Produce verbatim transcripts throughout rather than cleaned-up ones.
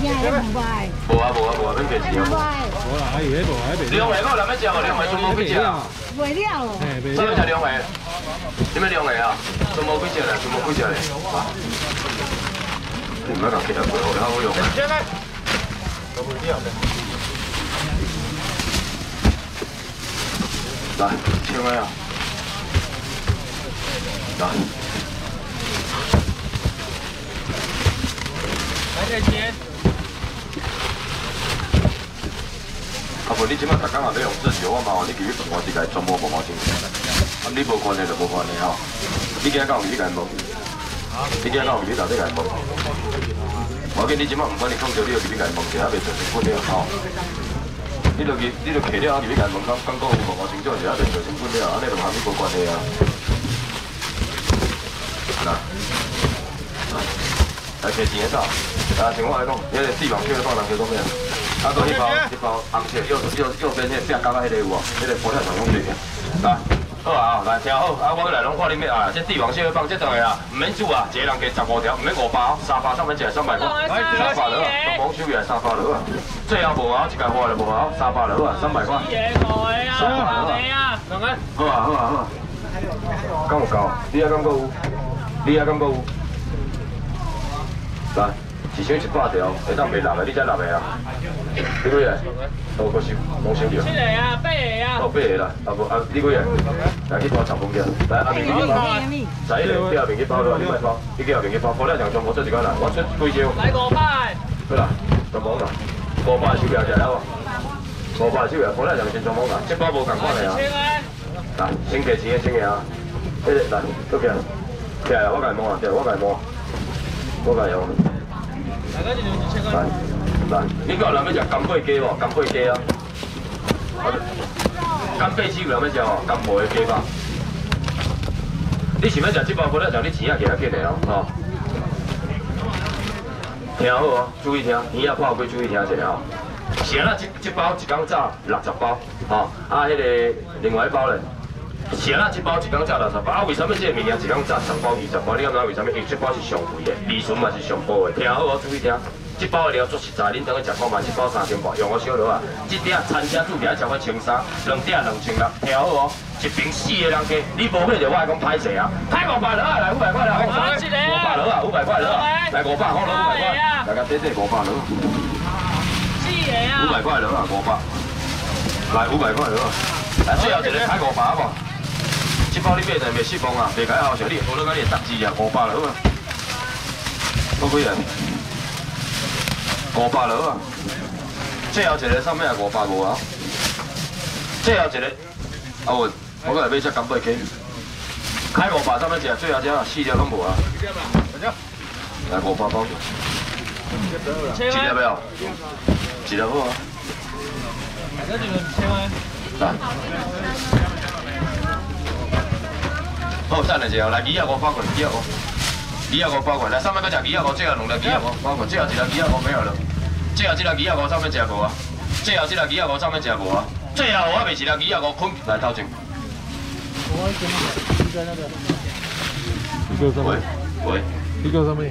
啊，迄唔乖。 无啊无啊无啊，免计钱啊。 无啦，还以为无，还袂。 两回我人要食无？两回全部几只啊？ 袂了哦。 嘿，袂啥物食两回？什么两回啊？全部几只咧？全部几只咧？你唔要讲其他过好，你好好用。都不掉的。来，请来啊！来。来点钱。啊不，你即摆逐工也要用这酒，我麻烦你继续问我一个，全部问我清楚。啊，你无关的就无关的吼。你今日敢有去甲因问？你今日敢有去到底甲因问？我见你即摆唔管你讲着，你就去甲因问者，还袂做成本了吼。你就去，你就摕了，去甲因问，讲讲讲有问我清楚，就还袂做成本了，安尼就和你无关系啊。来，来摕钱走。啊，像我来讲，迄个四万块放人叫做咩？啊，搁迄包一包红色右右右边迄壁角仔迄个有无？迄个玻璃上用对个。来，好啊，来听好，啊，我来拢看恁要啊，这帝王蟹要放这顿的啦，唔免煮啊，一个人加十五条，唔免五包，三包上面一个三百块，三百了啊，都冇收起来三百了啊。最后无啊，一家花就无啊，三百了啊，三百块。三百了啊，两个。好啊好啊好啊。敢有够？你还敢够有？你还敢够有？来。一箱一百条，会当卖六个，你才六个啊？你几个？都搁收，拢收着。七个啊，八个啊。哦，八个啦，啊无啊，你几个？来去包十公斤，来阿明去包。在迄个第二边去包了，你莫包，你第二边去包，包了上全部做一间啦，我出几箱。来五百。好啦，全部啦，五百收了起来无？五百收了，包了上先全部啦，这包无共款的啊。来，先给钱，先给啊。迄个来，过起来，起来，我甲你摸啊，起来，我甲你摸，我甲你摸。来，来，你讲有人要食干贝鸡无？干贝鸡啊，干贝鸡有人要食哦，干贝的鸡吧。你想要食这包，不了，让你钱也给他给的哦，吼。听好哦，注意听，耳仔泡开，注意听一下哦。是啊，这这包一工炸六十包，吼，啊，迄个另外一包咧。是啊，这包一工炸六十包，啊，为什么这个物件一工炸十包、二十包？你敢知为什么？因为这包是上贵的，利润嘛是上高的。听好哦，注意听，这包的料足实在，恁等去食看嘛，这包三千块，用我小罗啊。这点餐车煮起来超过千三，两点两千六。听好哦，一瓶四个人加，你无买就我来讲歹势啊。开五百了啊，来五百块了，五百了啊，五百块了啊，来五百块了，五百块，大家点点五百了。四个啊。五百块了啊，五百。来五百块了啊，来最后一个开五百好无？这包你买就卖失望啊，卖解后像你无落甲你十支啊，五百了啊，够几个？五百了啊，最后一个上面也五百五啊，最后一个阿文，我过来买只干贝鸡，开五百上面一个，最后一个四条拢无啊，来五百包，一条没有？一条好啊，来。好，等下一下，来二啊五包过来，二啊五，二啊五包过来，来上面搁食二啊五，最后两个二啊五包过来，最后一个二啊五没有了，最后这个二啊五上面一个无啊，最后这个二啊五上面一个无啊，最后我袂是个二啊五捆来头前。喂喂， 你叫什么？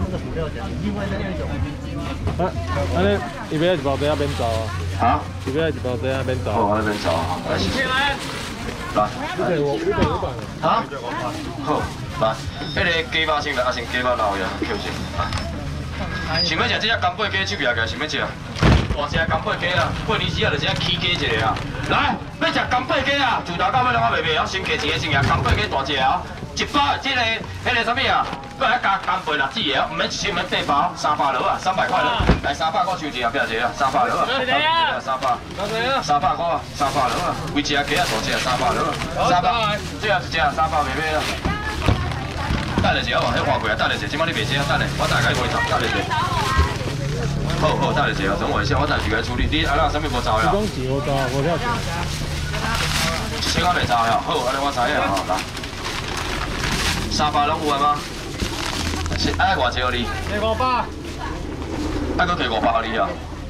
啊，安尼伊要一包底下免走啊？ 啊？ 伊要一包底下免走。 好，我那边走啊。来，谢谢。来， 你赔我，你赔五百。 啊？好，来，迄个鸡肉先来，啊先鸡肉捞呀，扣先。想要食这只干贝鸡手皮个，想要食？大只干贝鸡啊，过年时啊就是啊起鸡一个啊。来，要食干贝鸡啊，自头到尾拢我袂卖啊，先加钱先啊，干贝鸡大只啊，一包这个迄个什么啊？搁来加干贝六支个，唔免一箱，唔免八包，三百了啊，三百块了。来三百我收一啊，不要一啊，三百了啊。三百。三百块啊，三百了啊，规只鸡啊大只啊，三百了啊，三百。最后一只三百袂买啦。等下一下好无？迄换过啊，等下一下，即摆你卖这啊，等下我大概卖十，等下一下。好好，等下一下，等我一下，我暂时来处理。你啊那啥物无走呀？ 你讲钱我走，我跳钱。 一千我袂走呀，好，安尼我知影吼，来。三百拢有啊吗？是爱偌济互你？加五百。爱搁加五百互你啊？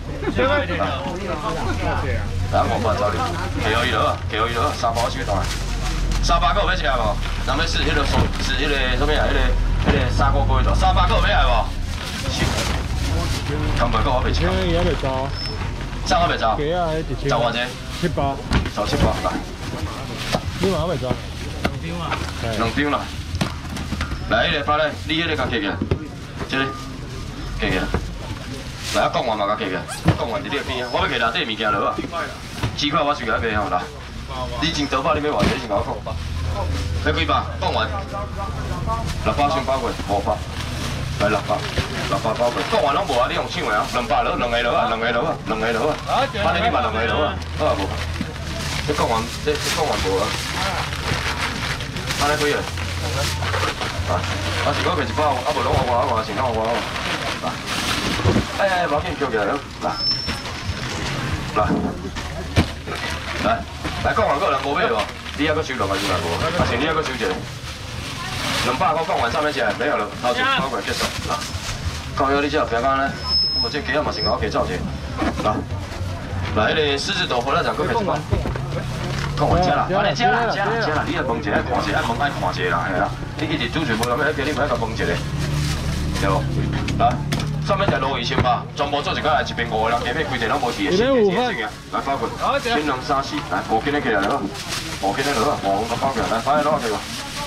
来五百走你，加互伊落啊，加互伊落啊，三百我收倒来。三百个有要食无？人要试迄个是迄个什么啊？迄个迄个砂锅粿条，三百个有要来无？ 咁袂够我袂食。 伊还袂走， 上我袂走， 鸡啊，一千。 走偌济？ 七八。 走七百来。 你嘛袂走？ 两张啊。两张啦。来，迄个发来，你迄个甲摕起来，这个摕起来。来，讲完嘛甲摕起来，讲完伫你边啊，我要摕内底物件落啊。鸡块我随甲卖吼啦。你真多百，你要偌济？你先甲我讲。要几百？讲完。六百先包过，五百。来六百，六百包过。讲完拢无啊，你用抢的啊？两百落，两个落啊，两个落啊，两个落啊。反正你嘛两个落啊，好啊无？你讲完，你你讲完无啊？安尼几个？啊，啊是我摕一包，啊无拢我我我，是拢我我。来，哎哎，无紧，捡起来了，来，来，来，来讲完个人无买无？你还阁收两个是嘛无？啊是你还阁收一个？两百块讲完上面起来没有了，头前包过结束。啊，高腰你这不要讲咧，我这鸡仔嘛是我给照者。来，来，迄个狮子头回来讲，搁摕一包。讲完吃啦，安尼吃啦，吃啦，吃啦，你来问一下，看一下，爱问爱看一下啦，系啦。你一直煮全部咁样，叫你唔爱甲问一下，对无？来，上面就鲈鱼先吧，全部做一个来，一边五个人加起规地拢无事的，先先先来包过，先两三四，来五斤的起来了，五斤的落啊，五个包过来，快点攞起个。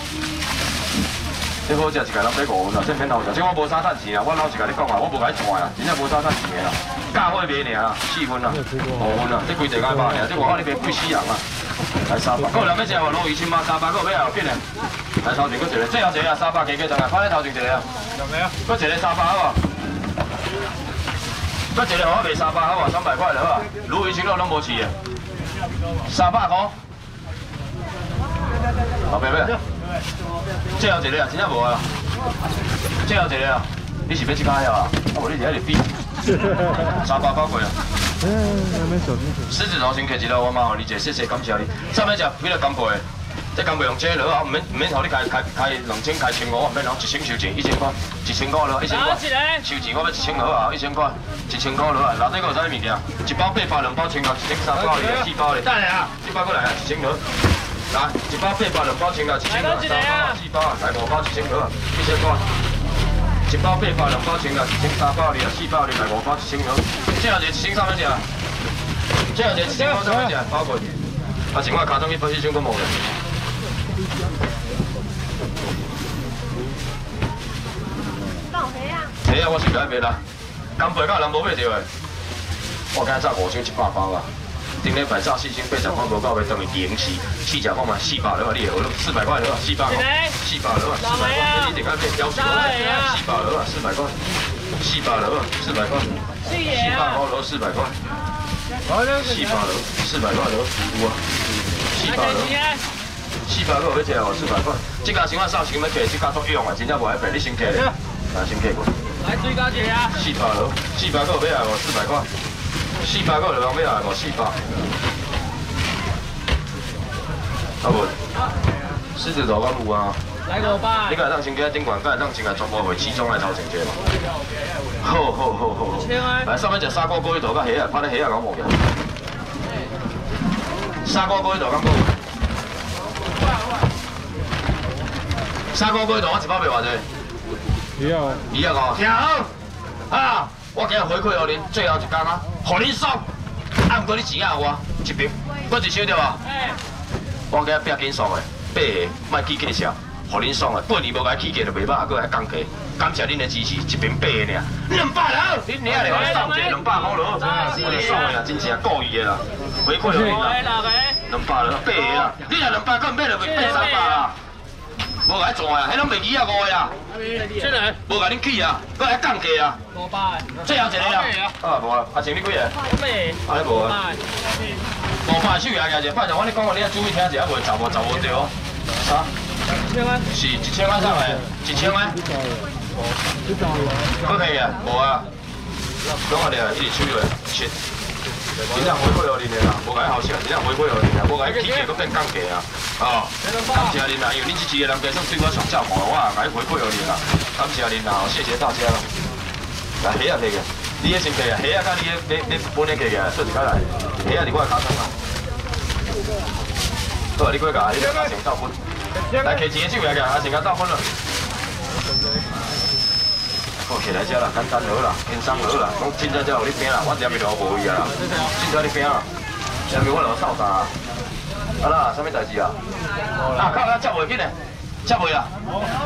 你好食一个人买五分啦，这免头食，这我无啥趁钱啊，我老实甲你讲啊，我无甲你赚啊，真正无啥趁钱的啦，价位卖尔啦，四分啦，五分啦，这规地解包尔，这外口你卖几死人啊？来三百，个人要食话鲈鱼青嘛，三百个要后紧的，来头前搁一个，最后一个啊，三百加加上来，快点头前一个啊，搁一个三百好无？搁一个我卖三百好无？三百块就好啊，鲈鱼青肉拢无饲的，三百块，后壁要。最后一个啊，真正无啊！最后一个啊，你是要即家啊？啊无你伫遐里比，三百包过啊！狮子头先摕一个，我嘛互你一个，谢谢感谢你。上面食几个干贝，这干贝用这落啊，唔免唔免互你开开开两千开千五，唔免让一千收钱，一千块，一千块落，一千块。收钱我要一千落啊，一千块，一千块落啊。内底个有啥物件？一包八百，两包千六，一千三包哩，四包哩。等下啊，这包过来啊，一千落。来，一包八百，两包千六，一千六，三包、四包，来五包一千六，一千块。一包八百，两包千六，一千三包哩，四包哩，来五包一千六。最后一个一千三百只，最后一个一千块三百只，包过去。啊，剩我卡通去分析箱都无咧。 放谁啊？ 谁啊？我是来卖啦。干贝敢有人无买着的？我今早五箱一百包啊。顶礼拜炸四千八十块无够，要等于零四，四十块嘛四百了，你学四百块了，四百块，四百了，四百块，你一定要变标准了，四百了，四百块，四百了，四百块，四百块了，四百块，四百了，四百块了，有啊，四百了，四百块要吃哦，四百块，这家先我扫钱要摕，这家足用啊，真正无爱白，你先摕咧，来先摕过， 来追加姐啊！ 四百了，四百块要来哦，四百块。四百个就人要来无四百，啊无，狮子头敢有啊？ 来五百。 你敢会当先去顶管，敢会当先来全部回起装来头前者嘛？好好好好好。来上面只砂锅锅头甲虾啊，拍咧虾啊，讲无嘅。砂锅锅头敢无？砂锅锅头我一包卖偌济？ 不要。 二啊五，听好啊！我今日回馈予恁，最后一工啊，予恁爽。啊，毋过你钱啊我一瓶，搁一箱对无？我今日拼紧爽的，八个，莫起价少，予恁爽的。八年无甲起价就袂歹，搁还降价。感谢恁的支持，一瓶八个尔，两百了，恁娘嘞，我送一个两百块了，我哩爽的啦，真正故意的啦，回馈予恁啦。两百了，八个啦，你若两百，搁买就袂八三百啦。无甲你赚啊，迄拢卖二啊五个啦。 出来。 无甲恁起啊，搁还降价啊。 五百。 最后一个啦。啊，无啊，啊剩你几个？ 咩？ 啊，你无啊？五百手牙牙者，反正我你讲话，你要注意听一下，袂找无找无对哦。啥？ 一千块。 是一千块上来，一千块。搁可以啊？无啊。讲下咧，一直手的，切。真正回馈予恁的啦，无甲你好笑，真正回馈予恁啦，无甲你起价搁变降价啊！哦，感谢恁啦，因为恁这期的人家算对我上照顾，我也甲你回馈予恁啦，感谢恁啦，谢谢大家啦。来，虾啊摕个，你个先摕啊，虾啊甲你个你你本个摕个，做一摆来，虾啊伫我的骹上啦。好，你过甲你个阿成倒分，来摕钱个手来个，阿成甲倒分了。好， 起来遮啦，简单好啦，轻松好啦，讲凊彩才有你拼啦，我这边就无伊啊啦，凊彩你拼啦，下面我就扫啥？啊啦，啥物代志啊？啊，靠，我接袂紧嘞，接袂啦。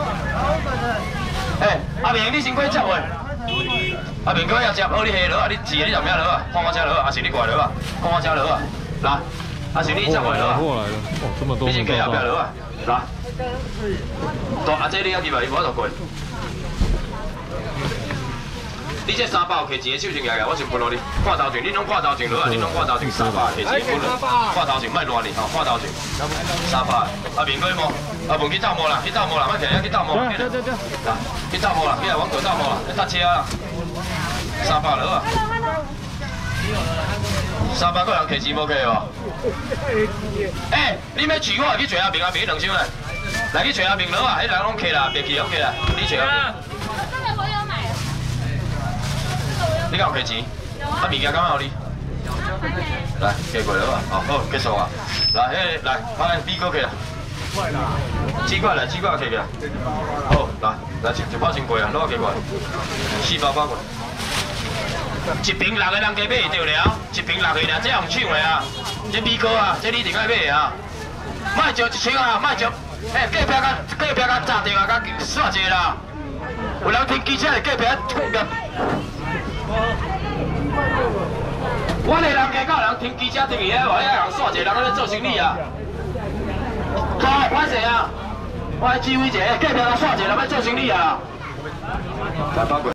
诶，阿明，你先过接袂？阿明哥要接，好你下落啊，你自己你就咩落啊？看我车落啊，还是你过来落啊？看我车落啊，来，还是你接袂落啊？ 过来了，哦，这么多你先过后壁落啊，来。大阿姐你要入来，我就过。你这三百有摕钱的手先来个，我先分落你。看头前，你拢看头前落啊，你拢看头前三百摕钱分落。看头前莫乱哩，吼，看头前三百。阿明哥摸，阿文去斗摸啦，去斗摸啦，莫摕遐去斗摸。 对对对。 来，去斗摸啦，去来往过斗摸啦，搭车啦。三百落啊。三百个人摕钱无摕无？哎，你要取我去找阿明，阿明两箱嘞。来去找阿明落啊，迄人拢摕啦，别去拢摕啦，你找阿明。你敢有摕钱？啊，物件敢有你？来，加过来啊！哦，好，结束啊！来，迄来，来，米哥起来。几块来，几块摕起来。好，来，来一一包先过啊，攞加过来。四包包过来。一瓶六个人加买会着了，一瓶六个尔，这用抢的啊！这米哥啊，这你一定爱买的啊！莫招一箱啊，莫招，哎，隔壁甲隔壁甲炸掉啊，甲煞济啦！有人听记者的隔壁甲。我个人加到人听记者听伊遐话，遐人煞一个人在做生意啊！好，歹势啊！我来指挥一下，隔壁人煞一个人在做生意啊！来，包过。